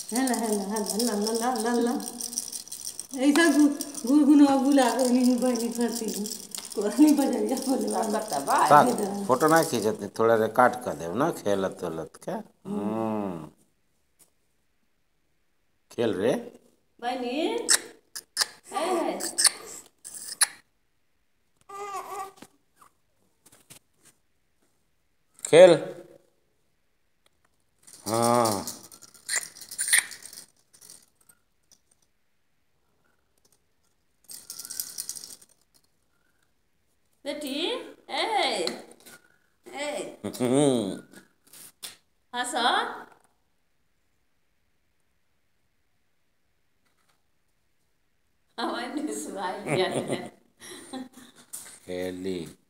हेला हेला हेला ला ला ला ला ला ऐसा गुनगुनवा बुला के नहीं बनी करती हूँ नहीं बजाइए बोले वाला साथ फोटो ना खींचते थोड़ा रिकॉर्ड कर दे ना खेलत वेलत के खेल रे बनी है खेल हाँ बेटी ए ए हंसा हमारे सुनाई दिया खेली